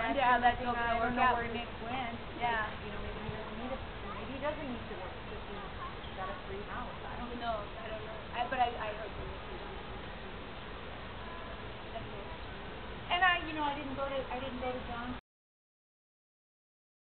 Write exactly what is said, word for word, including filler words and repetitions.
last Yeah, year, let's looking hope at, I it'll don't work know out. where Nick went. Yeah. You know, maybe he doesn't need it. Maybe he doesn't need to work because he's got a free house. I don't Who know. knows? I don't know. I, but I, I hope he will. And I, you know, I didn't go to, I didn't go to John's